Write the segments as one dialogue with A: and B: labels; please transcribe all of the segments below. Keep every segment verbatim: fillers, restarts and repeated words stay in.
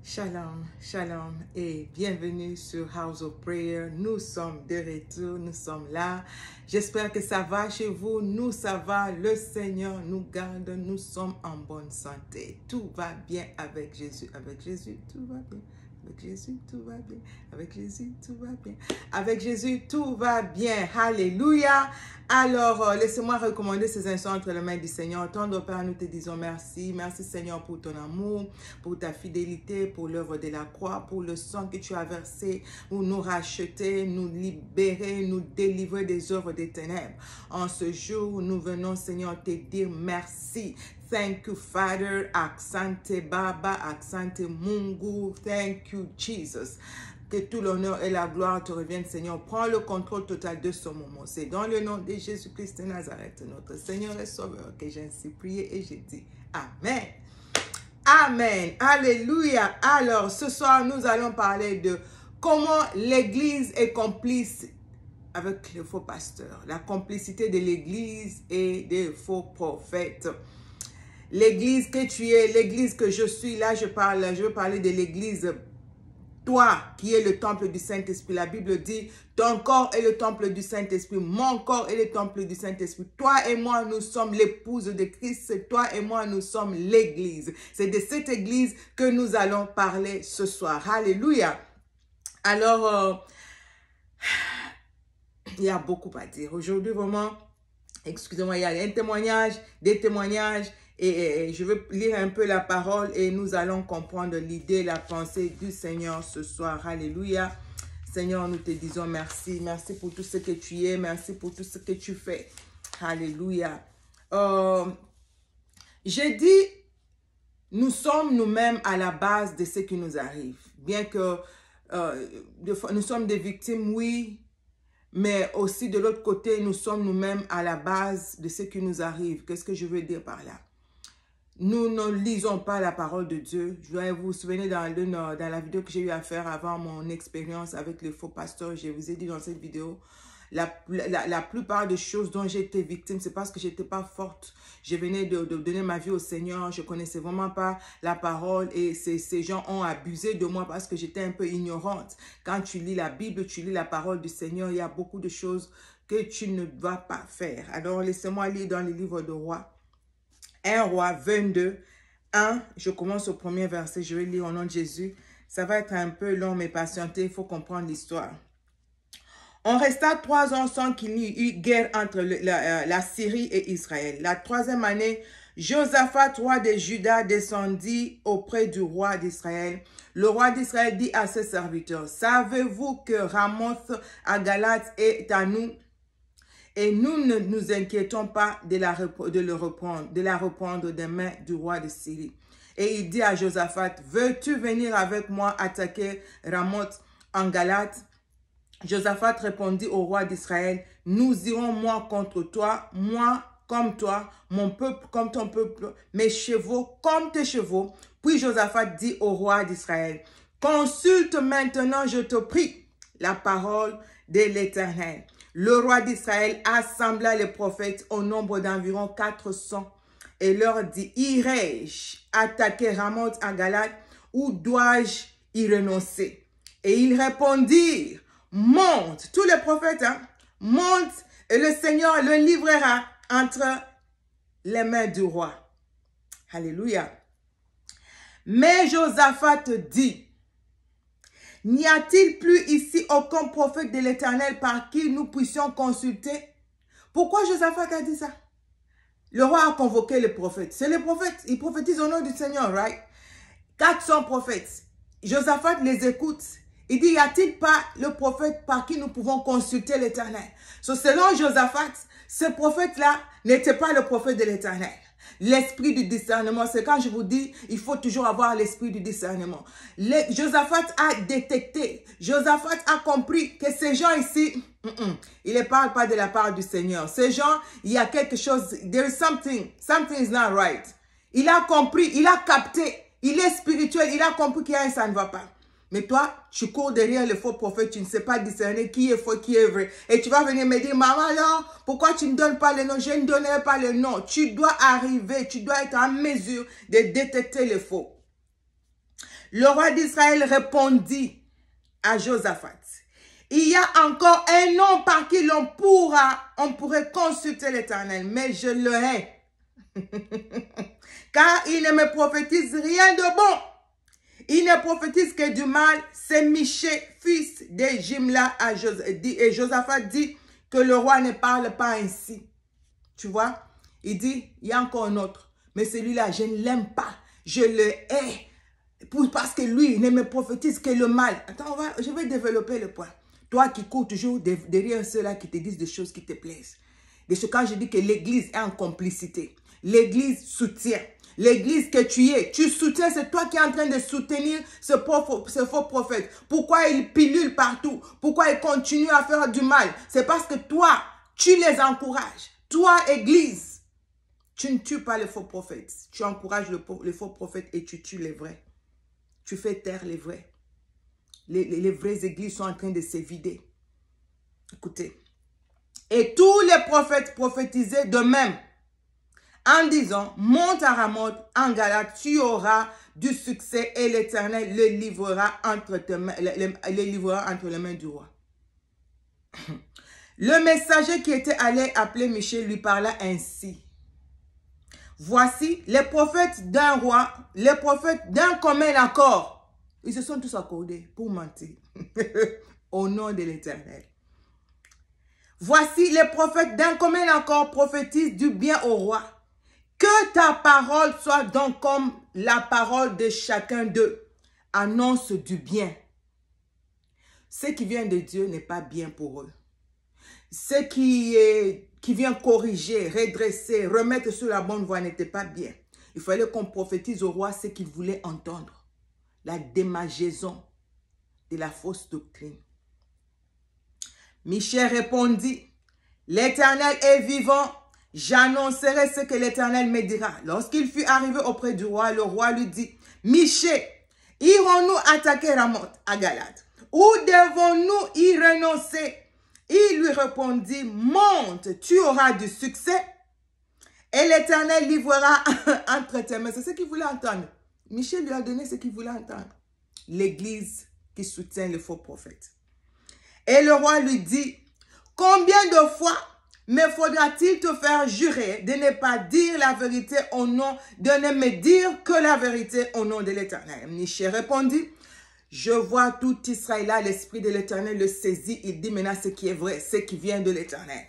A: Shalom, shalom et bienvenue sur House of Prayer. Nous sommes de retour, nous sommes là. J'espère que ça va chez vous. Nous, ça va. Le Seigneur nous garde. Nous sommes en bonne santé. Tout va bien avec Jésus. Avec Jésus, tout va bien. Avec Jésus, tout va bien. Avec Jésus, tout va bien. Avec Jésus, tout va bien. Alléluia. Alors, euh, laissez-moi recommander ces instants entre les mains du Seigneur. Tendre Père, nous te disons merci. Merci Seigneur pour ton amour, pour ta fidélité, pour l'œuvre de la croix, pour le sang que tu as versé, pour nous racheter, nous libérer, nous délivrer des œuvres des ténèbres. En ce jour, nous venons Seigneur te dire merci. Thank you, Father. Asante Baba, Asante Mungu. Thank you, Jesus. Que tout l'honneur et la gloire te reviennent, Seigneur. Prends le contrôle total de ce moment. C'est dans le nom de Jésus-Christ de Nazareth, notre Seigneur et Sauveur, que j'ai ainsi prié et j'ai dit Amen. Amen. Alléluia. Alors, ce soir, nous allons parler de comment l'Église est complice avec les faux pasteurs. La complicité de l'Église et des faux prophètes. L'église que tu es, l'église que je suis, là je parle, je veux parler de l'église, toi qui es le temple du Saint-Esprit. La Bible dit, ton corps est le temple du Saint-Esprit, mon corps est le temple du Saint-Esprit. Toi et moi, nous sommes l'épouse de Christ, toi et moi, nous sommes l'église. C'est de cette église que nous allons parler ce soir. Alléluia. Alors, euh, il y a beaucoup à dire. Aujourd'hui, vraiment, excusez-moi, il y a un témoignage, des témoignages. Et je vais lire un peu la parole et nous allons comprendre l'idée, la pensée du Seigneur ce soir. Alléluia. Seigneur, nous te disons merci. Merci pour tout ce que tu es. Merci pour tout ce que tu fais. Alléluia. Euh, J'ai dit, nous sommes nous-mêmes à la base de ce qui nous arrive. Bien que euh, de fois, nous sommes des victimes, oui. Mais aussi de l'autre côté, nous sommes nous-mêmes à la base de ce qui nous arrive. Qu'est-ce que je veux dire par là? Nous ne lisons pas la parole de Dieu. Je vais vous souvenir dans, le, dans la vidéo que j'ai eu à faire avant mon expérience avec les faux pasteurs. Je vous ai dit dans cette vidéo, la, la, la plupart des choses dont j'ai été victime, c'est parce que je n'étais pas forte. Je venais de, de donner ma vie au Seigneur. Je ne connaissais vraiment pas la parole et ces, ces gens ont abusé de moi parce que j'étais un peu ignorante. Quand tu lis la Bible, tu lis la parole du Seigneur, il y a beaucoup de choses que tu ne vas pas faire. Alors, laissez-moi lire dans les livres de rois. un roi vingt-deux, un, je commence au premier verset, je vais lire au nom de Jésus. Ça va être un peu long, mais patientez, il faut comprendre l'histoire. On resta trois ans sans qu'il n'y eut guerre entre le, la, la Syrie et Israël. La troisième année, Josaphat, roi de Juda, descendit auprès du roi d'Israël. Le roi d'Israël dit à ses serviteurs, « Savez-vous que Ramoth à Galate est à nous ? Et nous ne nous inquiétons pas de la, de le reprendre, de la reprendre des mains du roi de Syrie. » Et il dit à Josaphat, « Veux-tu venir avec moi attaquer Ramoth en Galate ?» Josaphat répondit au roi d'Israël, « Nous irons moi contre toi, moi comme toi, mon peuple comme ton peuple, mes chevaux comme tes chevaux. » Puis Josaphat dit au roi d'Israël, « Consulte maintenant, je te prie, la parole de l'Éternel. » Le roi d'Israël assembla les prophètes au nombre d'environ quatre cents et leur dit, « Irai-je attaquer Ramoth en Galate ou dois-je y renoncer ?» Et ils répondirent, « Monte !» Tous les prophètes, hein, « Monte et le Seigneur le livrera entre les mains du roi. » Alléluia. Mais Josaphat dit, « N'y a-t-il plus ici aucun prophète de l'Éternel par qui nous puissions consulter? » Pourquoi Josaphat a dit ça? Le roi a convoqué les prophètes. C'est les prophètes. Ils prophétisent au nom du Seigneur, right? quatre cents prophètes. Josaphat les écoute. Il dit, y a-t-il pas le prophète par qui nous pouvons consulter l'Éternel? So, selon Josaphat, ce prophète-là n'était pas le prophète de l'Éternel. L'esprit du discernement, c'est quand je vous dis, il faut toujours avoir l'esprit du discernement. Le, Josaphat a détecté, Josaphat a compris que ces gens ici, mm -mm, il ne parle pas de la part du Seigneur. Ces gens, il y a quelque chose, there is something, something is not right. Il a compris, il a capté, il est spirituel, il a compris qu'il y a un ça ne va pas. Mais toi, tu cours derrière le faux prophète, tu ne sais pas discerner qui est faux, qui est vrai. Et tu vas venir me dire, maman, alors, pourquoi tu ne donnes pas le nom? Je ne donnerai pas le nom. Tu dois arriver, tu dois être en mesure de détecter le faux. Le roi d'Israël répondit à Josaphat. Il y a encore un nom par qui l'on pourra, on pourrait consulter l'Éternel, mais je le hais. Car il ne me prophétise rien de bon. Il ne prophétise que du mal. C'est Michée, fils de Jimla, à Jos et Josaphat dit que le roi ne parle pas ainsi. Tu vois, il dit, il y a encore un autre. Mais celui-là, je ne l'aime pas. Je le hais. Parce que lui, il ne me prophétise que le mal. Attends, on va, je vais développer le point. Toi qui cours toujours derrière ceux-là qui te disent des choses qui te plaisent. De ce quand je dis que l'église est en complicité. L'église soutient. L'église que tu es, tu soutiens, c'est toi qui es en train de soutenir ce, faux, ce faux prophète. Pourquoi il pilule partout? Pourquoi il continue à faire du mal? C'est parce que toi, tu les encourages. Toi, église, tu ne tues pas les faux prophètes. Tu encourages le, les faux prophètes et tu tues les vrais. Tu fais taire les vrais. Les, les, les vraies églises sont en train de se vider. Écoutez. Et tous les prophètes prophétisaient de même. En disant, monte à Ramoth, en Galate, tu auras du succès et l'Éternel le livrera entre tes mains, le, le, le livrera entre les mains du roi. Le messager qui était allé appeler Michée lui parla ainsi. Voici les prophètes d'un roi, les prophètes d'un commun accord. Ils se sont tous accordés pour mentir au nom de l'Éternel. Voici les prophètes d'un commun accord prophétisent du bien au roi. Que ta parole soit donc comme la parole de chacun d'eux. Annonce du bien. Ce qui vient de Dieu n'est pas bien pour eux. Ce qui, est, qui vient corriger, redresser, remettre sur la bonne voie n'était pas bien. Il fallait qu'on prophétise au roi ce qu'il voulait entendre. La démageaison de la fausse doctrine. Michée répondit, l'Éternel est vivant. J'annoncerai ce que l'Éternel me dira. Lorsqu'il fut arrivé auprès du roi, le roi lui dit, Michée, irons-nous attaquer Ramoth à Galate? Ou devons-nous y renoncer? Il lui répondit, monte, tu auras du succès et l'Éternel livrera entre tes mains. C'est ce qu'il voulait entendre. Michée lui a donné ce qu'il voulait entendre. L'église qui soutient le faux prophète. Et le roi lui dit, combien de fois me faudra-t-il te faire jurer de ne pas dire la vérité au nom, de ne me dire que la vérité au nom de l'Éternel? Michée répondit, je vois tout Israël là, l'Esprit de l'Éternel le saisit. Il dit maintenant ce qui est vrai, ce qui vient de l'Éternel.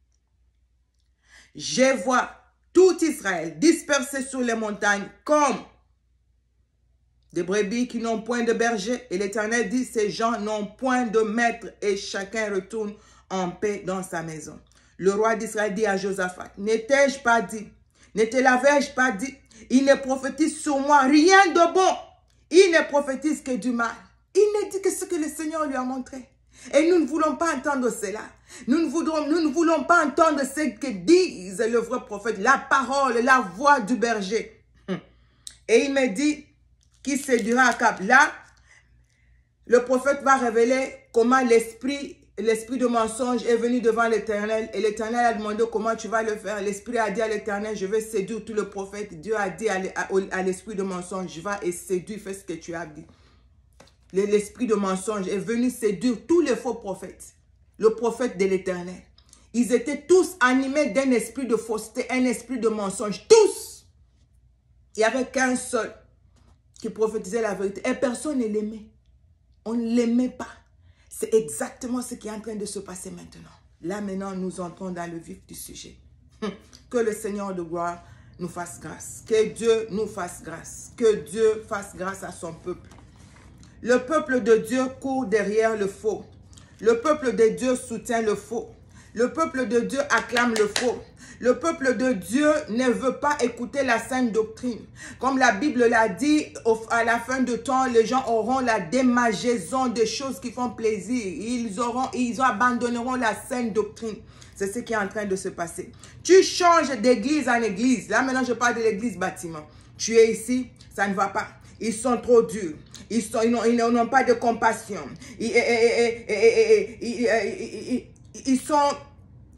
A: Je vois tout Israël dispersé sur les montagnes comme des brebis qui n'ont point de berger. Et l'Éternel dit, ces gens n'ont point de maître et chacun retourne en paix dans sa maison. Le roi d'Israël dit à Josaphat, n'étais-je pas dit, ne te l'avais-je pas dit, il ne prophétise sur moi rien de bon, il ne prophétise que du mal. Il ne dit que ce que le Seigneur lui a montré. Et nous ne voulons pas entendre cela. Nous ne, voudrons, nous ne voulons pas entendre ce que disent le vrai prophète, la parole, la voix du berger. Et il me dit, qui séduira Akab. Là, le prophète va révéler comment l'esprit L'esprit de mensonge est venu devant l'Éternel et l'Éternel a demandé comment tu vas le faire. L'Esprit a dit à l'Éternel, je vais séduire tout le prophète. Dieu a dit à l'esprit de mensonge, je vais et séduire, fais ce que tu as dit. L'esprit de mensonge est venu séduire tous les faux prophètes. Le prophète de l'Éternel. Ils étaient tous animés d'un esprit de fausseté, un esprit de mensonge. Tous. Il n'y avait qu'un seul qui prophétisait la vérité. Et personne ne l'aimait. On ne l'aimait pas. C'est exactement ce qui est en train de se passer maintenant. Là, maintenant, nous entrons dans le vif du sujet. Que le Seigneur de gloire nous fasse grâce. Que Dieu nous fasse grâce. Que Dieu fasse grâce à son peuple. Le peuple de Dieu court derrière le faux. Le peuple de Dieu soutient le faux. Le peuple de Dieu acclame le faux. Le peuple de Dieu ne veut pas écouter la sainte doctrine. Comme la Bible l'a dit, à la fin de temps, les gens auront la démageaison des choses qui font plaisir. Ils, auront, ils abandonneront la sainte doctrine. C'est ce qui est en train de se passer. Tu changes d'église en église. Là, maintenant, je parle de l'église bâtiment. Tu es ici, ça ne va pas. Ils sont trop durs. Ils sont, ils n'ont, ils n'ont pas de compassion. Ils, ils, ils, ils, ils, ils sont...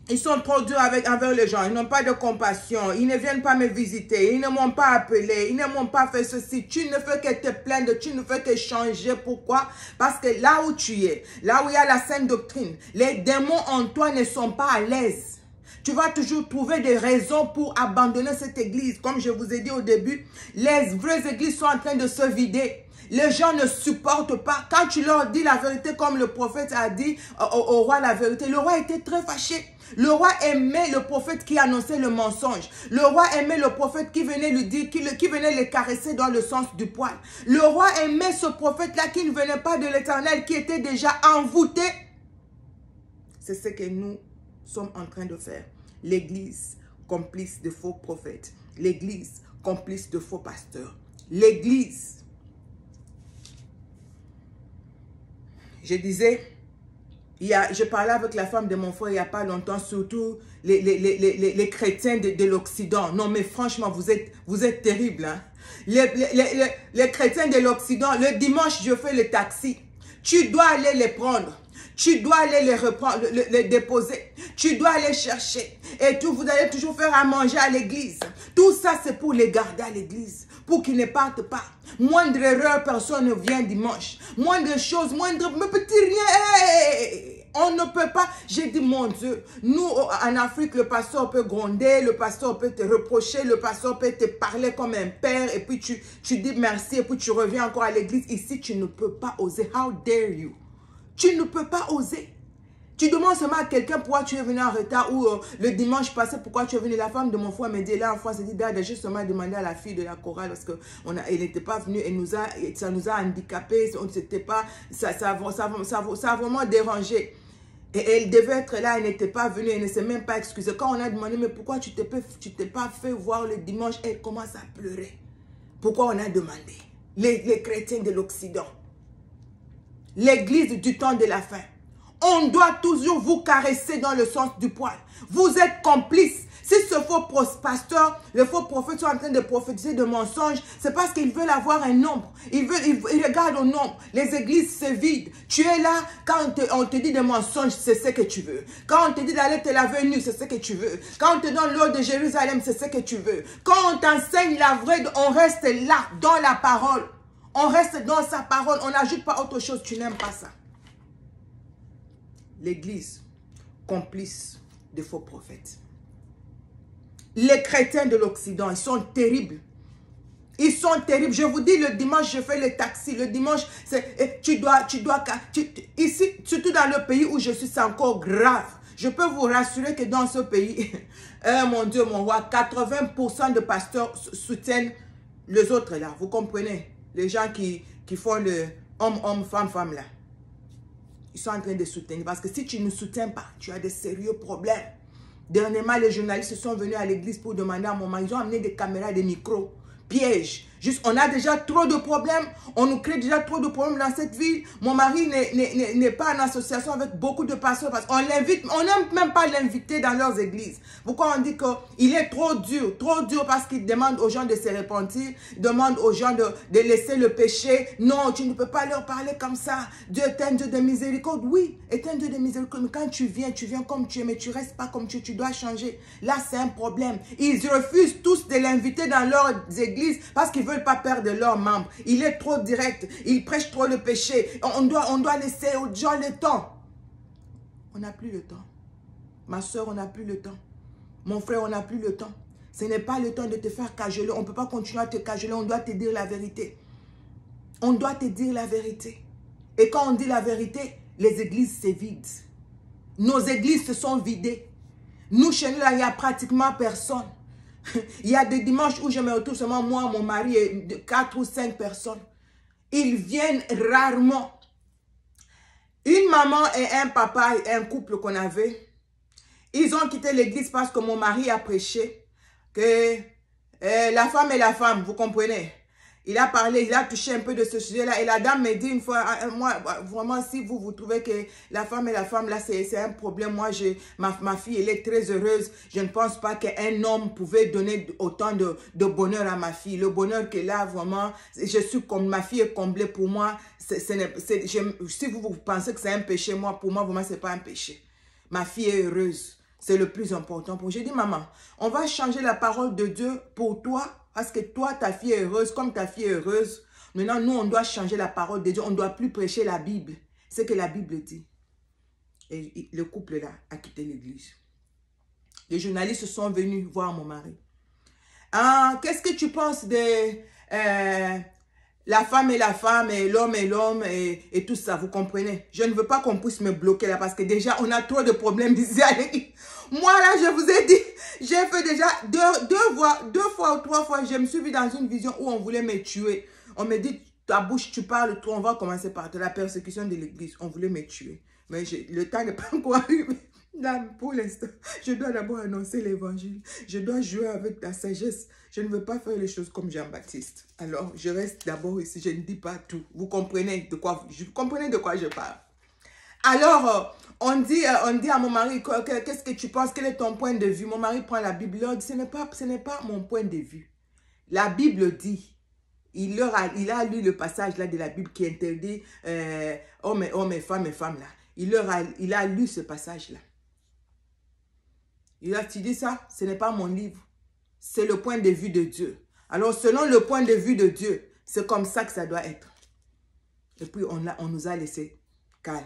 A: Ils sont trop durs avec, envers les gens. Ils n'ont pas de compassion. Ils ne viennent pas me visiter. Ils ne m'ont pas appelé. Ils ne m'ont pas fait ceci. Tu ne fais que te plaindre. Tu ne fais que changer. Pourquoi? Parce que là où tu es, là où il y a la sainte doctrine, les démons en toi ne sont pas à l'aise. Tu vas toujours trouver des raisons pour abandonner cette église. Comme je vous ai dit au début, les vraies églises sont en train de se vider. Les gens ne supportent pas. Quand tu leur dis la vérité comme le prophète a dit au, au roi la vérité, le roi était très fâché. Le roi aimait le prophète qui annonçait le mensonge. Le roi aimait le prophète qui venait lui dire, qui, le, qui venait le caresser dans le sens du poil. Le roi aimait ce prophète-là qui ne venait pas de l'Éternel, qui était déjà envoûté. C'est ce que nous sommes en train de faire. L'église complice de faux prophètes. L'église complice de faux pasteurs. L'église. Je disais... Il y a, je parlais avec la femme de mon frère il n'y a pas longtemps, surtout les, les, les, les, les chrétiens de, de l'Occident. Non, mais franchement, vous êtes, vous êtes terribles. Hein? Les, les, les, les chrétiens de l'Occident, le dimanche, je fais le taxi. Tu dois aller les prendre. Tu dois aller les reprendre, les, les déposer. Tu dois aller chercher. Et tout, vous allez toujours faire à manger à l'église. Tout ça, c'est pour les garder à l'église. Pour qu'ils ne partent pas. Moindre erreur, personne ne vient dimanche. Moindre chose, moindre petit rien. Hey, on ne peut pas. J'ai dit, mon Dieu, nous, en Afrique, le pasteur peut gronder, le pasteur peut te reprocher, le pasteur peut te parler comme un père, et puis tu, tu dis merci, et puis tu reviens encore à l'église. Ici, tu ne peux pas oser. How dare you? Tu ne peux pas oser. Tu demandes seulement à quelqu'un pourquoi tu es venu en retard ou euh, le dimanche passé pourquoi tu es venu. La femme de mon frère me dit là en France, elle dit j'ai justement demandé à la fille de la chorale parce qu'elle n'était pas venue et nous a, ça nous a handicapés. On ne s'était pas, ça, ça, ça, ça, ça a vraiment dérangé. Et elle devait être là, elle n'était pas venue, elle ne s'est même pas excusée. Quand on a demandé mais pourquoi tu ne t'es pas fait voir le dimanche, elle commence à pleurer. Pourquoi on a demandé? Les, les chrétiens de l'Occident. L'église du temps de la fin. On doit toujours vous caresser dans le sens du poil. Vous êtes complices. Si ce faux pasteur, le faux prophète sont en train de prophétiser de mensonges, c'est parce qu'ils veulent avoir un nombre. Ils, veulent, ils, ils regardent au nombre. Les églises se vident. Tu es là, quand on te, on te dit des mensonges, c'est ce que tu veux. Quand on te dit d'aller te laver nu, c'est ce que tu veux. Quand on te donne l'eau de Jérusalem, c'est ce que tu veux. Quand on t'enseigne la vraie, on reste là, dans la parole. On reste dans sa parole. On n'ajoute pas autre chose. Tu n'aimes pas ça. L'église, complice de faux prophètes. Les chrétiens de l'Occident, ils sont terribles. Ils sont terribles. Je vous dis, le dimanche, je fais le taxi. Le dimanche, c'est, tu dois, tu dois, tu, ici, surtout dans le pays où je suis, c'est encore grave. Je peux vous rassurer que dans ce pays, oh mon Dieu, mon roi, quatre-vingts pour cent de pasteurs soutiennent les autres là. Vous comprenez? Les gens qui, qui font le homme-homme, femme-femme là. Ils sont en train de soutenir. Parce que si tu ne soutiens pas, tu as de sérieux problèmes. Dernièrement, les journalistes sont venus à l'église pour demander à mon mari. Ils ont amené des caméras, des micros. Piège. Juste, on a déjà trop de problèmes. On nous crée déjà trop de problèmes dans cette ville. Mon mari n'est pas en association avec beaucoup de pasteurs parce qu'on l'invite, on n'aime même pas l'inviter dans leurs églises. Pourquoi on dit qu'il est trop dur, trop dur parce qu'il demande aux gens de se repentir, demande aux gens de, de laisser le péché. Non, tu ne peux pas leur parler comme ça. Dieu est un Dieu de miséricorde. Oui, est un Dieu de miséricorde. Mais quand tu viens, tu viens comme tu es, mais tu ne restes pas comme tu es. Tu dois changer. Là, c'est un problème. Ils refusent tous de l'inviter dans leurs églises parce qu'ils veulent pas perdre leurs membres. Il est trop direct. Il prêche trop le péché. On doit, on doit laisser aux gens le temps. On n'a plus le temps. Ma soeur, on n'a plus le temps. Mon frère, on n'a plus le temps. Ce n'est pas le temps de te faire cajoler. On ne peut pas continuer à te cajoler. On doit te dire la vérité. On doit te dire la vérité. Et quand on dit la vérité, les églises se vident. Nos églises se sont vidées. Nous, chez nous, là, il n'y a pratiquement personne. Il y a des dimanches où je me retrouve seulement moi, mon mari et quatre ou cinq personnes. Ils viennent rarement. Une maman et un papa, un couple qu'on avait, ils ont quitté l'église parce que mon mari a prêché que euh, la femme est la femme, vous comprenez? Il a parlé, il a touché un peu de ce sujet-là. Et la dame me dit une fois, moi, vraiment, si vous, vous trouvez que la femme et la femme, là, c'est un problème. Moi, je, ma, ma fille, elle est très heureuse. Je ne pense pas qu'un homme pouvait donner autant de, de bonheur à ma fille. Le bonheur qu'elle a, vraiment, je suis comme, ma fille est comblée pour moi. C est, c est, je, si vous, vous pensez que c'est un péché, moi, pour moi, vraiment, ce n'est pas un péché. Ma fille est heureuse. C'est le plus important pour. J'ai dit, maman, on va changer la parole de Dieu pour toi, parce que toi, ta fille est heureuse, comme ta fille est heureuse. Maintenant, nous, on doit changer la parole de Dieu. On ne doit plus prêcher la Bible. C'est ce que la Bible dit. Et le couple-là a quitté l'église. Les journalistes sont venus voir mon mari. Ah, qu'est-ce que tu penses de euh, la femme et la femme, et l'homme et l'homme, et, et tout ça, vous comprenez? Je ne veux pas qu'on puisse me bloquer là, parce que déjà, on a trop de problèmes ici à l'église. Moi, là, je vous ai dit, j'ai fait déjà deux, deux, fois, deux fois ou trois fois, je me suis vue dans une vision où on voulait me tuer. On me dit, ta bouche, tu parles trop, on va commencer par la persécution de l'église. On voulait me tuer. Mais le temps n'est pas encore arrivé. Là, pour l'instant, je dois d'abord annoncer l'évangile. Je dois jouer avec la sagesse. Je ne veux pas faire les choses comme Jean-Baptiste. Alors, je reste d'abord ici. Je ne dis pas tout. Vous comprenez de quoi, vous comprenez de quoi je parle. Alors, on dit, on dit à mon mari, qu'est-ce que tu penses? Quel est ton point de vue? Mon mari prend la Bible. Il dit, ce n'est pas, ce n'est pas mon point de vue. La Bible dit, il, leur a, il a lu le passage là de la Bible qui interdit euh, hommes et hommes et femmes et femmes là. Il, leur a, il a lu ce passage là. Il a dit ça, ce n'est pas mon livre. C'est le point de vue de Dieu. Alors, selon le point de vue de Dieu, c'est comme ça que ça doit être. Et puis, on, a, on nous a laissé calme.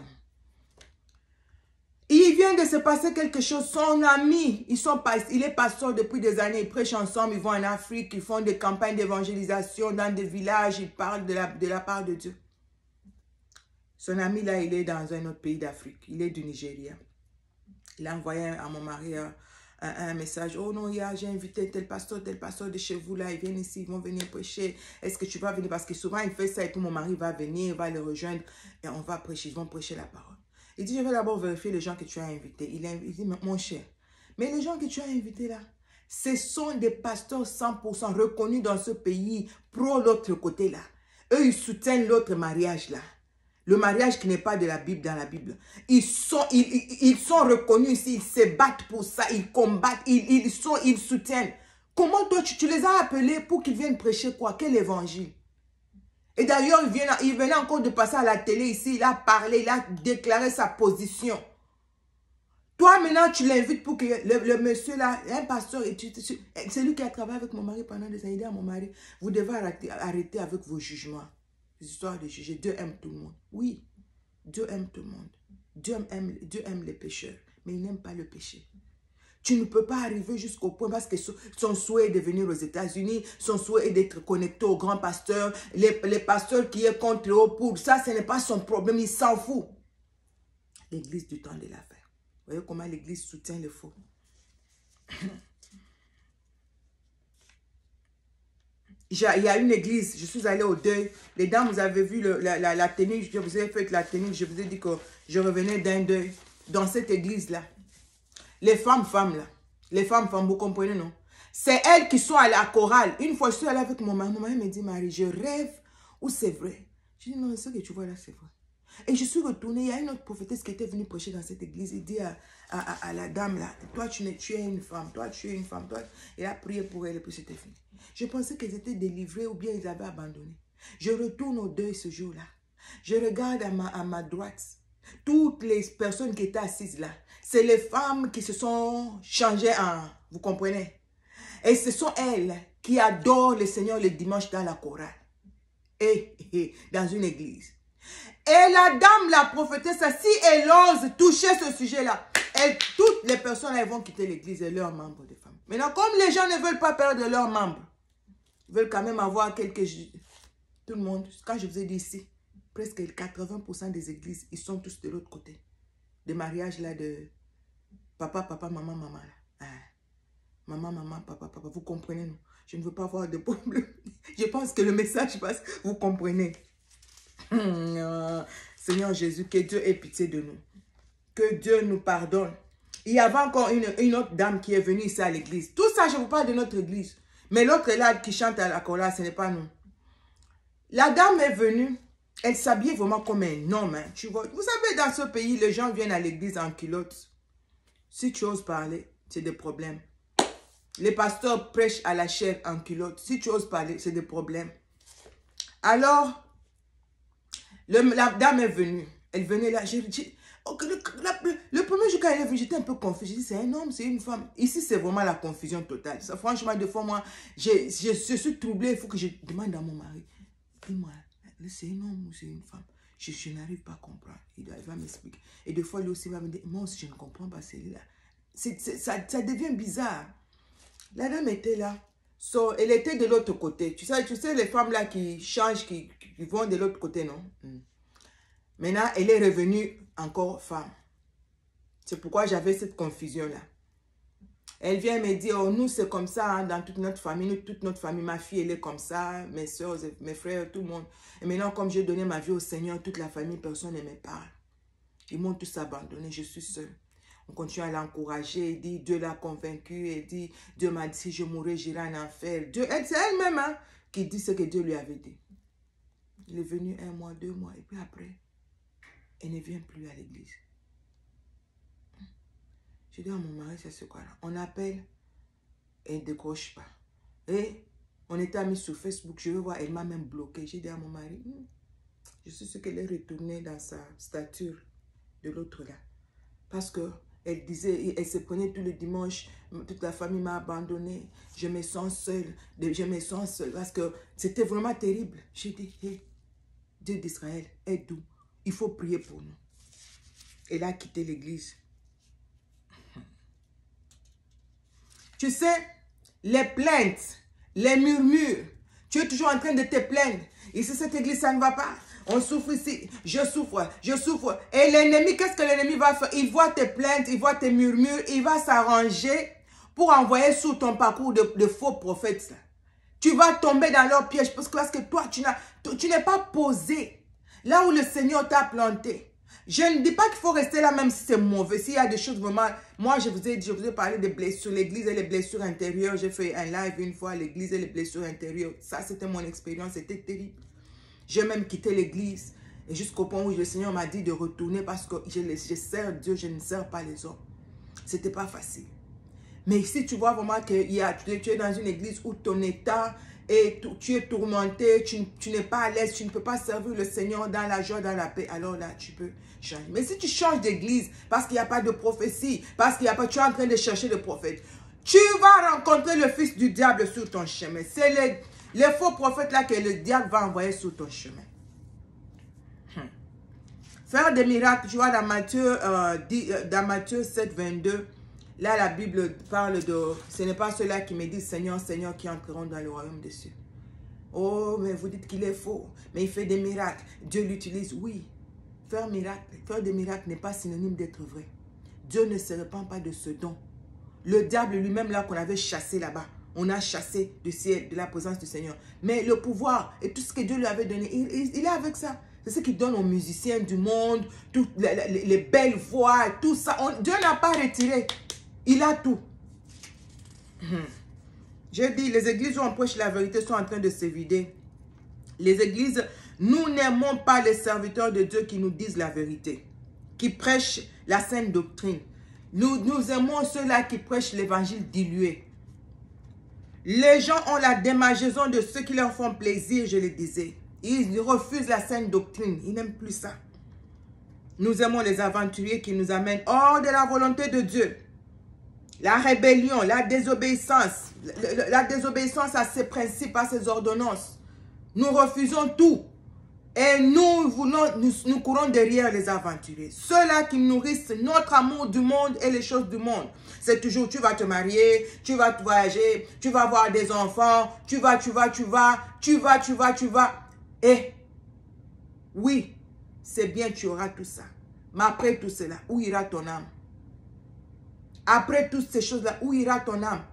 A: Il vient de se passer quelque chose. Son ami, ils sont pas, il est pasteur depuis des années. Ils prêchent ensemble, ils vont en Afrique, ils font des campagnes d'évangélisation dans des villages. Ils parlent de la, de la part de Dieu. Son ami, là, il est dans un autre pays d'Afrique. Il est du Nigeria. Il a envoyé à mon mari un, un, un message. Oh non, j'ai invité tel pasteur, tel pasteur de chez vous là. Ils viennent ici, ils vont venir prêcher. Est-ce que tu vas venir? Parce que souvent, il fait ça et tout. Mon mari va venir, va le rejoindre et on va prêcher. Ils vont prêcher la parole. Il dit, je vais d'abord vérifier les gens que tu as invités. Il, a, il dit, mon cher, mais les gens que tu as invités là, ce sont des pasteurs cent pour cent reconnus dans ce pays, pro l'autre côté là. Eux, ils soutiennent l'autre mariage là. Le mariage qui n'est pas de la Bible dans la Bible. Ils sont, ils, ils, ils sont reconnus ici, ils se battent pour ça, ils combattent, ils, ils, sont, ils soutiennent. Comment toi, tu, tu les as appelés pour qu'ils viennent prêcher quoi? Quel évangile? Et d'ailleurs, il, il venait encore de passer à la télé ici, il a parlé, il a déclaré sa position. Toi, maintenant, tu l'invites pour que le, le monsieur là, un pasteur, c'est lui qui a travaillé avec mon mari pendant des années. Il dit à mon mari, vous devez arrêter, arrêter avec vos jugements. Histoire de juger. Dieu aime tout le monde. Oui, Dieu aime tout le monde. Dieu aime, Dieu aime les pécheurs, mais il n'aime pas le péché. Tu ne peux pas arriver jusqu'au point parce que son souhait est de venir aux États-Unis, son souhait est d'être connecté au grand pasteur, les, les pasteurs qui est contre eux pour ça, ce n'est pas son problème, il s'en fout. L'église du temps de l'affaire. Vous voyez comment l'église soutient le faux. Il y a une église, je suis allée au deuil. Les dames, vous avez vu le, la, la, la tenue, je vous ai fait la tenue, je vous ai dit que je revenais d'un deuil. Dans cette église-là, les femmes, femmes là, les femmes, femmes, vous comprenez, non? C'est elles qui sont à la chorale. Une fois, je suis allée avec mon mari. Mon mari me dit, Marie, je rêve ou c'est vrai? Je dis, non, ce que tu vois là, c'est vrai. Et je suis retournée. Il y a une autre prophétesse qui était venue prêcher dans cette église. Il dit à, à, à, à la dame là, toi, tu es, tu es une femme. Toi, tu es une femme. Toi, il a prié pour elle et puis c'était fini. Je pensais qu'elles étaient délivrées ou bien ils avaient abandonné. Je retourne au deuil ce jour-là. Je regarde à ma, à ma droite. Toutes les personnes qui étaient assises là, c'est les femmes qui se sont changées en... Vous comprenez? Et ce sont elles qui adorent le Seigneur le dimanche dans la chorale. Et, et dans une église. Et la dame, la prophétesse, si elle ose toucher ce sujet-là, toutes les personnes elles vont quitter l'église et leurs membres de femmes. Maintenant, comme les gens ne veulent pas perdre leurs membres, ils veulent quand même avoir quelques... Tout le monde, quand je vous ai dit ici, presque quatre-vingts pour cent des églises, ils sont tous de l'autre côté. Des mariages là de papa, papa, maman, maman. Là. Ah. Maman, maman, papa, papa. Vous comprenez, non? Je ne veux pas avoir de problème. Je pense que le message passe. Vous comprenez. Hum, Seigneur Jésus, que Dieu ait pitié de nous. Que Dieu nous pardonne. Il y avait encore une, une autre dame qui est venue ici à l'église. Tout ça, je vous parle de notre église. Mais l'autre là qui chante à la chorale, ce n'est pas nous. La dame est venue. Elle s'habillait vraiment comme un homme. Hein, tu vois. Vous savez, dans ce pays, les gens viennent à l'église en culotte. Si tu oses parler, c'est des problèmes. Les pasteurs prêchent à la chair en culotte. Si tu oses parler, c'est des problèmes. Alors, le, la dame est venue. Elle venait là. Je, je, Okay, le, la, le, le premier jour quand elle est venue, j'étais un peu confus. J'ai dit, c'est un homme, c'est une femme. Ici, c'est vraiment la confusion totale. Ça, franchement, des fois, moi, je, je, je suis troublée. Il faut que je demande à mon mari, dis-moi, c'est un homme ou c'est une femme? Je, je n'arrive pas à comprendre. Il, il va m'expliquer. Et des fois, lui aussi va me dire, moi aussi, je ne comprends pas celui-là. Ça, ça devient bizarre. La dame était là. So, elle était de l'autre côté. Tu sais, tu sais, les femmes là qui changent, qui, qui vont de l'autre côté, non? Mm. Maintenant, elle est revenue encore femme. C'est pourquoi j'avais cette confusion-là. Elle vient me dire, oh, nous, c'est comme ça, hein, dans toute notre famille, nous, toute notre famille, ma fille, elle est comme ça, mes soeurs, mes frères, tout le monde. Et maintenant, comme j'ai donné ma vie au Seigneur, toute la famille, personne ne me parle. Ils m'ont tous abandonné, je suis seule. On continue à l'encourager, il dit, Dieu l'a convaincu, il dit, Dieu m'a dit, si je mourrais, j'irai en enfer. Dieu, c'est elle-même hein, qui dit ce que Dieu lui avait dit. Il est venu un mois, deux mois, et puis après, elle ne vient plus à l'église. Je dis à mon mari, c'est ce quoi là? On appelle et il ne décroche pas. Et on était amis sur Facebook, je veux voir, elle m'a même bloqué. J'ai dit à mon mari, hm, je suis sûre qu'elle est retournée dans sa stature de l'autre là. Parce que elle disait, elle se prenait tous les dimanches, toute la famille m'a abandonnée, je me sens seule, je me sens seule, parce que c'était vraiment terrible. J'ai dit, hey, Dieu d'Israël, aide-nous, il faut prier pour nous. Elle a quitté l'église. Tu sais, les plaintes, les murmures, tu es toujours en train de te plaindre. Ici, cette église, ça ne va pas. On souffre ici, je souffre, je souffre. Et l'ennemi, qu'est-ce que l'ennemi va faire? Il voit tes plaintes, il voit tes murmures, il va s'arranger pour envoyer sur ton parcours de, de faux prophètes. Tu vas tomber dans leur piège parce que, parce que toi, tu n'es pas posé là où le Seigneur t'a planté. Je ne dis pas qu'il faut rester là même si c'est mauvais. S'il y a des choses vraiment... Moi, je vous ai dit, je vous ai parlé des blessures, l'église et les blessures intérieures. J'ai fait un live une fois, l'église et les blessures intérieures. Ça, c'était mon expérience, c'était terrible. J'ai même quitté l'église jusqu'au point où le Seigneur m'a dit de retourner parce que je, je sers Dieu, je ne sers pas les hommes. C'était pas facile. Mais ici, tu vois vraiment que il y a, tu es dans une église où ton état, et tu es tourmenté, tu, tu n'es pas à l'aise, tu ne peux pas servir le Seigneur dans la joie, dans la paix. Alors là, tu peux changer. Mais si tu changes d'église parce qu'il n'y a pas de prophétie, parce qu'il n'y a pas, tu es en train de chercher le prophète, tu vas rencontrer le fils du diable sur ton chemin. C'est les, les faux prophètes là que le diable va envoyer sur ton chemin. Hmm. Faire des miracles, tu vois, dans Matthieu, euh, dans Matthieu sept, vingt-deux, là, la Bible parle de... Ce n'est pas ceux-là qui me disent Seigneur, Seigneur, qui entreront dans le royaume des cieux. Oh, mais vous dites qu'il est faux. Mais il fait des miracles. Dieu l'utilise. Oui. Faire, miracle, faire des miracles n'est pas synonyme d'être vrai. Dieu ne se répand pas de ce don. Le diable lui-même, là, qu'on avait chassé là-bas, on a chassé du ciel, de la présence du Seigneur. Mais le pouvoir et tout ce que Dieu lui avait donné, il, il, il est avec ça. C'est ce qu'il donne aux musiciens du monde, toutes les, les, les belles voix, tout ça. On, Dieu n'a pas retiré. Il a tout. Hum. Je dis, les églises où on prêche la vérité sont en train de se vider. Les églises, nous n'aimons pas les serviteurs de Dieu qui nous disent la vérité, qui prêchent la sainte doctrine. Nous, nous aimons ceux-là qui prêchent l'évangile dilué. Les gens ont la démangeaison de ceux qui leur font plaisir, je le disais. Ils refusent la sainte doctrine. Ils n'aiment plus ça. Nous aimons les aventuriers qui nous amènent hors de la volonté de Dieu. La rébellion, la désobéissance, la, la désobéissance à ses principes, à ses ordonnances. Nous refusons tout. Et nous, voulons, nous, nous courons derrière les aventuriers. Ceux-là qui nourrissent notre amour du monde et les choses du monde. C'est toujours, tu vas te marier, tu vas te voyager, tu vas avoir des enfants, tu vas, tu vas, tu vas, tu vas, tu vas, tu vas. Et, oui, c'est bien, tu auras tout ça. Mais après tout cela, où ira ton âme? Après toutes ces choses-là, où ira ton âme?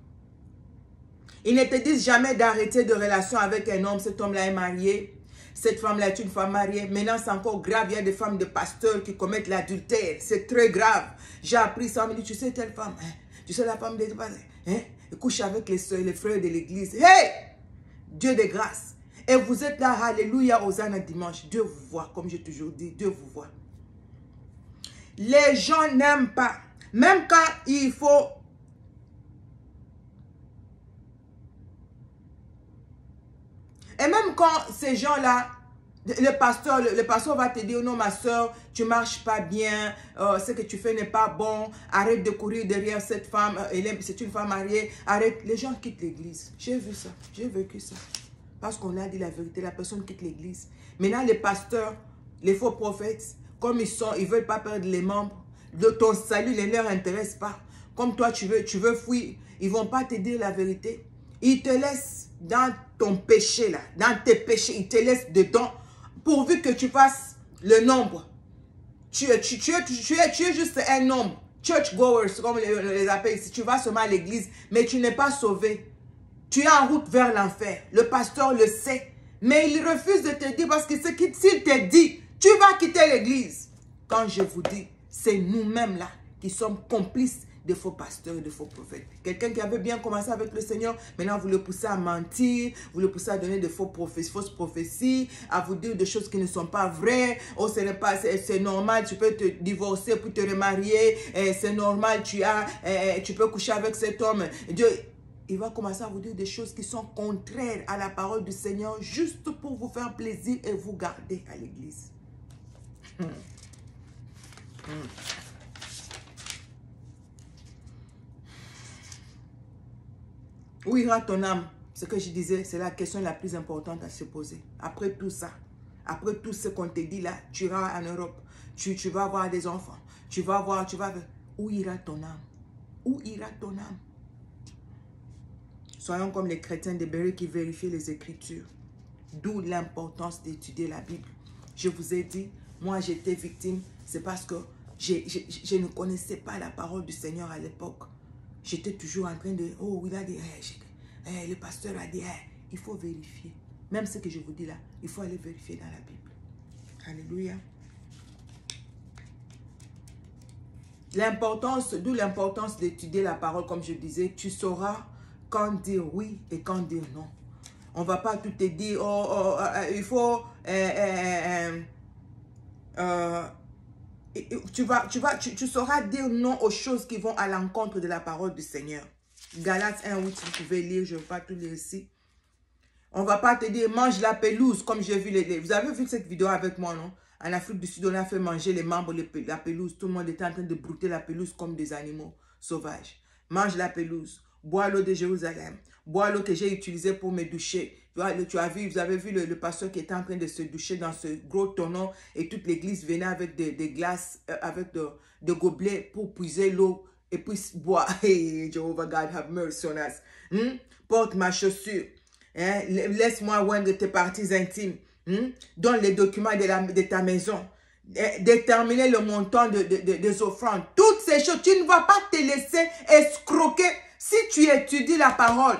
A: Ils ne te disent jamais d'arrêter de relation avec un homme. Cet homme-là est marié. Cette femme-là est une femme mariée. Maintenant, c'est encore grave. Il y a des femmes de pasteurs qui commettent l'adultère. C'est très grave. J'ai appris ça. On me dit, tu sais, telle femme, hein? Tu sais, la femme de... Hein? Elle couche avec les soeurs, les frères de l'église. Hey! Dieu de grâce. Et vous êtes là, alléluia, Hosanna dimanche. Dieu vous voit, comme j'ai toujours dit. Dieu vous voit. Les gens n'aiment pas. Même quand il faut... Et même quand ces gens-là Le pasteur, le, le pasteur va te dire, non ma soeur, tu ne marches pas bien, euh, ce que tu fais n'est pas bon, arrête de courir derrière cette femme, euh, c'est une femme mariée, arrête. Les gens quittent l'église. J'ai vu ça, j'ai vécu ça. Parce qu'on a dit la vérité, la personne quitte l'église. Maintenant, les pasteurs, les faux prophètes, comme ils sont, ils ne veulent pas perdre les membres. De ton salut ne leur intéresse pas. Comme toi, tu veux, tu veux fuir, ils ne vont pas te dire la vérité. Ils te laissent dans ton péché, là, dans tes péchés, ils te laissent dedans. Pourvu que tu fasses le nombre. Tu, tu, tu, es, tu, es, tu es juste un nombre. Church goers, comme les, les appelle ici. Tu vas seulement à l'église, mais tu n'es pas sauvé. Tu es en route vers l'enfer. Le pasteur le sait. Mais il refuse de te dire parce que s'il te dit, tu vas quitter l'église. Quand je vous dis, c'est nous-mêmes là qui sommes complices de faux pasteurs et de faux prophètes. Quelqu'un qui avait bien commencé avec le Seigneur, maintenant vous le poussez à mentir, vous le poussez à donner de faux prophéties, fausses prophéties, à vous dire des choses qui ne sont pas vraies. Oh, ce n'est pas, c'est normal, tu peux te divorcer pour te remarier, c'est normal, tu as, tu peux coucher avec cet homme. Dieu, il va commencer à vous dire des choses qui sont contraires à la parole du Seigneur, juste pour vous faire plaisir et vous garder à l'église. Hmm. Hmm. Où ira ton âme? Ce que je disais, c'est la question la plus importante à se poser. Après tout ça, après tout ce qu'on te dit là, tu iras en Europe, tu, tu vas avoir des enfants, tu vas voir, tu vas... Où ira ton âme? Où ira ton âme? Soyons comme les chrétiens de Béry qui vérifient les Écritures. D'où l'importance d'étudier la Bible. Je vous ai dit, moi j'étais victime, c'est parce que je, je, je ne connaissais pas la parole du Seigneur à l'époque. J'étais toujours en train de, oh, il a dit, hey, hey, le pasteur a dit, hey. Il faut vérifier. Même ce que je vous dis là, il faut aller vérifier dans la Bible. Alléluia. L'importance, d'où l'importance d'étudier la parole, comme je disais, tu sauras quand dire oui et quand dire non. On ne va pas tout te dire, oh, oh, euh, il faut, euh, euh, euh, Tu, vas, tu, vas, tu, tu sauras dire non aux choses qui vont à l'encontre de la parole du Seigneur. Galates un, huit, vous pouvez lire, je ne vais pas tout lire ici. On ne va pas te dire, mange la pelouse, comme j'ai vu. Les, les, vous avez vu cette vidéo avec moi, non? En Afrique du Sud, on a fait manger les membres de la pelouse. Tout le monde était en train de brouter la pelouse comme des animaux sauvages. Mange la pelouse. Bois l'eau de Jérusalem. Bois l'eau que j'ai utilisée pour me doucher. Tu as, tu as vu, vous avez vu le, le pasteur qui était en train de se doucher dans ce gros tonneau et toute l'église venait avec des, des glaces, euh, avec de, de gobelets pour puiser l'eau et puis boire. Hey, Jehovah God, have mercy on us. Hmm? Porte ma chaussure. Hein? Laisse-moi oindre tes parties intimes. Hmm? Donne les documents de, la, de ta maison. Déterminer le montant de, de, de, des offrandes. Toutes ces choses, tu ne vas pas te laisser escroquer. Si tu étudies la parole,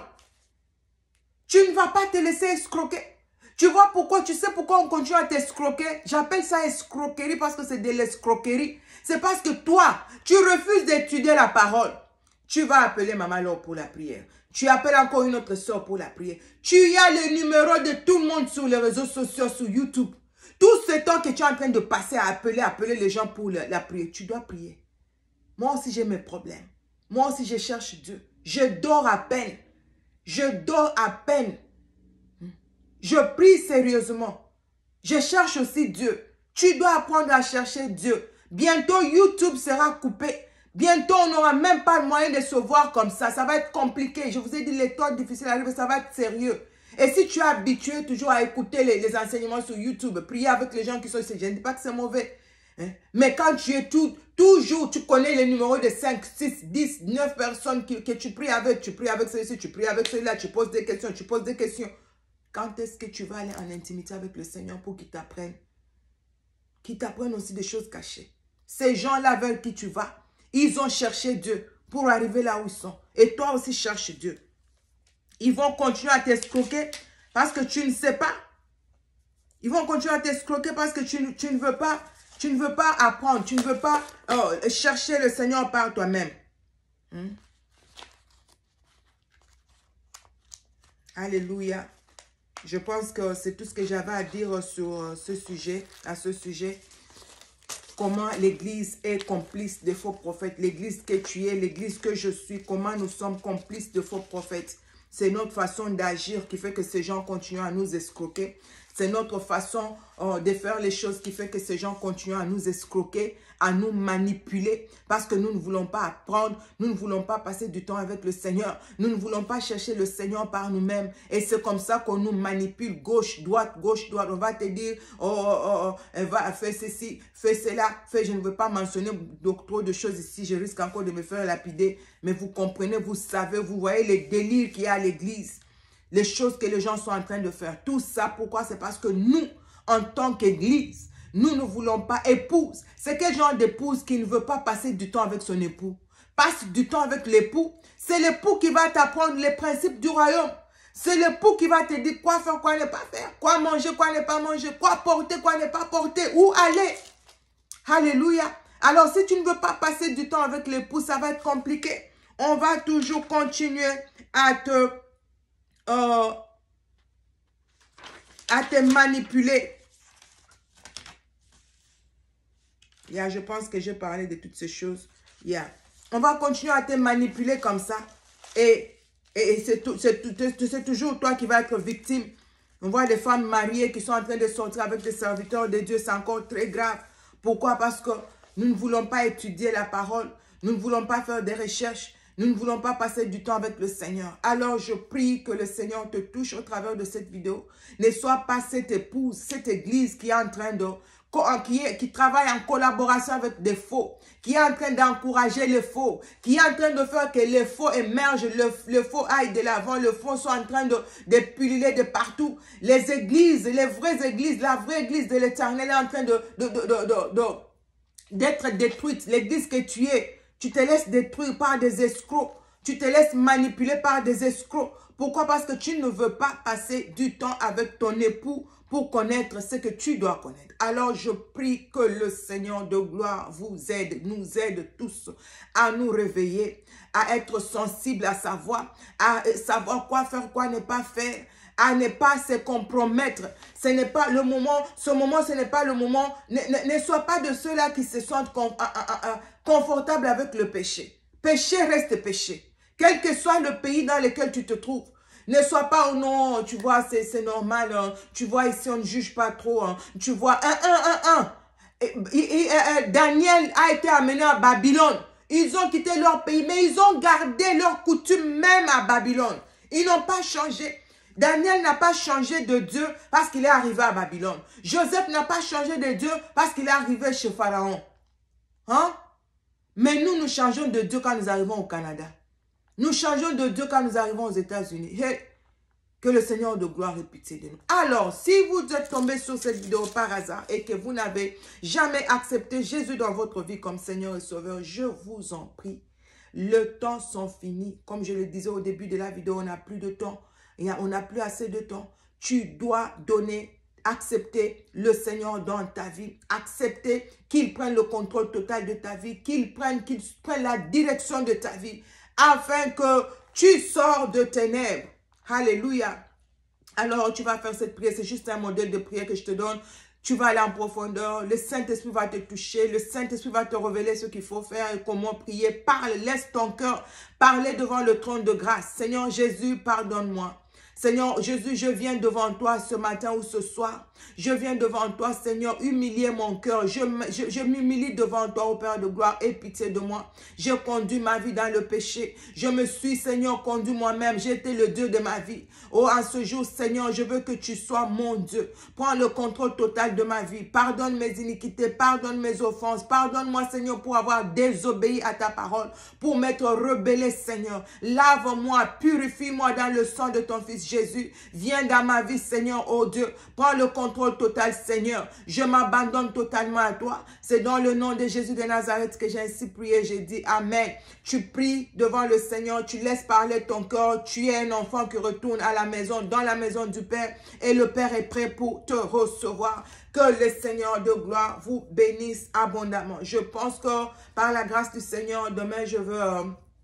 A: tu ne vas pas te laisser escroquer. Tu vois pourquoi, tu sais pourquoi on continue à t'escroquer? J'appelle ça escroquerie parce que c'est de l'escroquerie. C'est parce que toi, tu refuses d'étudier la parole. Tu vas appeler Maman Laure pour la prière. Tu appelles encore une autre soeur pour la prière. Tu as le numéro de tout le monde sur les réseaux sociaux, sur YouTube. Tout ce temps que tu es en train de passer à appeler, appeler les gens pour la, la prière, tu dois prier. Moi aussi, j'ai mes problèmes. Moi aussi, je cherche Dieu. Je dors à peine. Je dors à peine. Je prie sérieusement. Je cherche aussi Dieu. Tu dois apprendre à chercher Dieu. Bientôt, YouTube sera coupé. Bientôt, on n'aura même pas le moyen de se voir comme ça. Ça va être compliqué. Je vous ai dit, les temps difficiles arrivent, ça va être sérieux. Et si tu es habitué toujours à écouter les, les enseignements sur YouTube, prier avec les gens qui sont ici, je ne dis pas que c'est mauvais. Hein? Mais quand tu es tout, toujours, tu connais les numéros de cinq, six, dix, neuf personnes qui, que tu pries avec, tu pries avec celui-ci, tu pries avec celui-là, tu poses des questions, tu poses des questions. Quand est-ce que tu vas aller en intimité avec le Seigneur pour qu'il t'apprenne? Qu'il t'apprenne aussi des choses cachées. Ces gens-là veulent qui tu vas. Ils ont cherché Dieu pour arriver là où ils sont. Et toi aussi cherche Dieu. Ils vont continuer à t'escroquer parce que tu ne sais pas. Ils vont continuer à t'escroquer parce que tu, tu ne veux pas, tu ne veux pas apprendre. Tu ne veux pas oh, chercher le Seigneur par toi-même. Hmm? Alléluia. Je pense que c'est tout ce que j'avais à dire sur ce sujet, à ce sujet. Comment l'Église est complice de faux prophètes. L'Église que tu es, l'Église que je suis, comment nous sommes complices de faux prophètes. C'est notre façon d'agir qui fait que ces gens continuent à nous escroquer. C'est notre façon euh, de faire les choses qui fait que ces gens continuent à nous escroquer, à nous manipuler, parce que nous ne voulons pas apprendre, nous ne voulons pas passer du temps avec le Seigneur, nous ne voulons pas chercher le Seigneur par nous-mêmes. Et c'est comme ça qu'on nous manipule, gauche, droite, gauche, droite. On va te dire, oh, oh, oh, elle va faire ceci, fais cela, fais, je ne veux pas mentionner trop de choses ici, je risque encore de me faire lapider. Mais vous comprenez, vous savez, vous voyez les délires qu'il y a à l'église, les choses que les gens sont en train de faire. Tout ça, pourquoi? C'est parce que nous, en tant qu'église, nous ne voulons pas épouse. C'est quel genre d'épouse qui ne veut pas passer du temps avec son époux? Passe du temps avec l'époux. C'est l'époux qui va t'apprendre les principes du royaume. C'est l'époux qui va te dire quoi faire, quoi ne pas faire. Quoi manger, quoi ne pas manger. Quoi porter, quoi ne pas porter. Où aller. Alléluia. Alors si tu ne veux pas passer du temps avec l'époux, ça va être compliqué. On va toujours continuer à te, euh, à te manipuler. Yeah, je pense que j'ai parlé de toutes ces choses. Yeah. On va continuer à te manipuler comme ça. Et, et, et c'est toujours toi qui vas être victime. On voit des femmes mariées qui sont en train de sortir avec des serviteurs de Dieu. C'est encore très grave. Pourquoi? Parce que nous ne voulons pas étudier la parole. Nous ne voulons pas faire des recherches. Nous ne voulons pas passer du temps avec le Seigneur. Alors je prie que le Seigneur te touche au travers de cette vidéo. Ne sois pas cette épouse, cette église qui est en train de... Qui, est, qui travaille en collaboration avec des faux, qui est en train d'encourager les faux, qui est en train de faire que les faux émergent, le, le faux aille de l'avant, le faux sont en train de, de pulluler de partout. Les églises, les vraies églises, la vraie église de l'Éternel est en train de, de, de, de, de, de, d'être détruite. L'église que tu es, tu te laisses détruire par des escrocs, tu te laisses manipuler par des escrocs. Pourquoi? Parce que tu ne veux pas passer du temps avec ton époux pour connaître ce que tu dois connaître. Alors je prie que le Seigneur de gloire vous aide, nous aide tous à nous réveiller, à être sensibles à sa voix, à savoir quoi faire, quoi ne pas faire, à ne pas se compromettre. Ce n'est pas le moment, ce moment, ce n'est pas le moment. Ne, ne, ne sois pas de ceux-là qui se sentent com, à, à, à, confortables avec le péché. Péché reste péché. Quel que soit le pays dans lequel tu te trouves. Ne sois pas, oh non, tu vois, c'est normal. Hein. Tu vois, ici, on ne juge pas trop. Hein. Tu vois, un, un, un, un. Et, et, et, et, Daniel a été amené à Babylone. Ils ont quitté leur pays, mais ils ont gardé leurs coutumes même à Babylone. Ils n'ont pas changé. Daniel n'a pas changé de Dieu parce qu'il est arrivé à Babylone. Joseph n'a pas changé de Dieu parce qu'il est arrivé chez Pharaon. Hein? Mais nous, nous changeons de Dieu quand nous arrivons au Canada. Nous changeons de Dieu quand nous arrivons aux États-Unis. Hey, que le Seigneur de gloire ait pitié de nous. Alors, si vous êtes tombé sur cette vidéo par hasard et que vous n'avez jamais accepté Jésus dans votre vie comme Seigneur et Sauveur, je vous en prie. Le temps sont finis. Comme je le disais au début de la vidéo, on n'a plus de temps. On n'a plus assez de temps. Tu dois donner, accepter le Seigneur dans ta vie. Accepter qu'il prenne le contrôle total de ta vie. Qu'il prenne, qu'il prenne la direction de ta vie. Afin que tu sors de ténèbres. Alléluia. Alors, tu vas faire cette prière. C'est juste un modèle de prière que je te donne. Tu vas aller en profondeur. Le Saint-Esprit va te toucher. Le Saint-Esprit va te révéler ce qu'il faut faire et comment prier. Parle, laisse ton cœur parler devant le trône de grâce. Seigneur Jésus, pardonne-moi. Seigneur Jésus, je viens devant toi ce matin ou ce soir. Je viens devant toi, Seigneur, humilier mon cœur. Je, je, je m'humilie devant toi, ô Père de gloire, aie pitié de moi. J'ai conduit ma vie dans le péché. Je me suis, Seigneur, conduit moi-même. J'ai été le Dieu de ma vie. Oh, en ce jour, Seigneur, je veux que tu sois mon Dieu. Prends le contrôle total de ma vie. Pardonne mes iniquités, pardonne mes offenses. Pardonne-moi, Seigneur, pour avoir désobéi à ta parole, pour m'être rebellé, Seigneur. Lave-moi, purifie-moi dans le sang de ton Fils Jésus. Viens dans ma vie, Seigneur, oh Dieu. Prends le contrôle total, Seigneur. Je m'abandonne totalement à toi. C'est dans le nom de Jésus de Nazareth que j'ai ainsi prié. J'ai dit Amen. Tu pries devant le Seigneur. Tu laisses parler ton cœur. Tu es un enfant qui retourne à la maison, dans la maison du Père. Et le Père est prêt pour te recevoir. Que le Seigneur de gloire vous bénisse abondamment. Je pense que par la grâce du Seigneur, demain, je veux... Euh,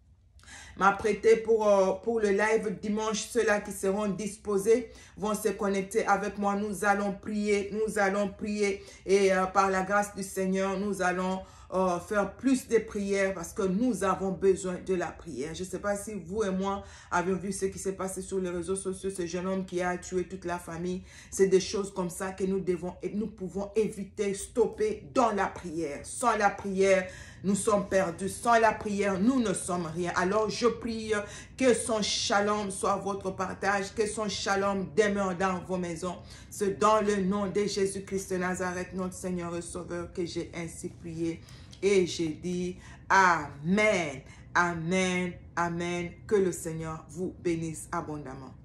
A: m'apprêter pour, euh, pour le live dimanche. Ceux-là qui seront disposés vont se connecter avec moi. Nous allons prier, nous allons prier et euh, par la grâce du Seigneur, nous allons euh, faire plus de prières parce que nous avons besoin de la prière. Je ne sais pas si vous et moi avions vu ce qui s'est passé sur les réseaux sociaux, ce jeune homme qui a tué toute la famille. C'est des choses comme ça que nous devons et nous pouvons éviter, stopper dans la prière. Sans la prière, nous sommes perdus. Sans la prière, nous ne sommes rien. Alors, je prie que son shalom soit votre partage, que son shalom demeure dans vos maisons. C'est dans le nom de Jésus-Christ de Nazareth, notre Seigneur et Sauveur, que j'ai ainsi prié. Et j'ai dit Amen, Amen, Amen. Que le Seigneur vous bénisse abondamment.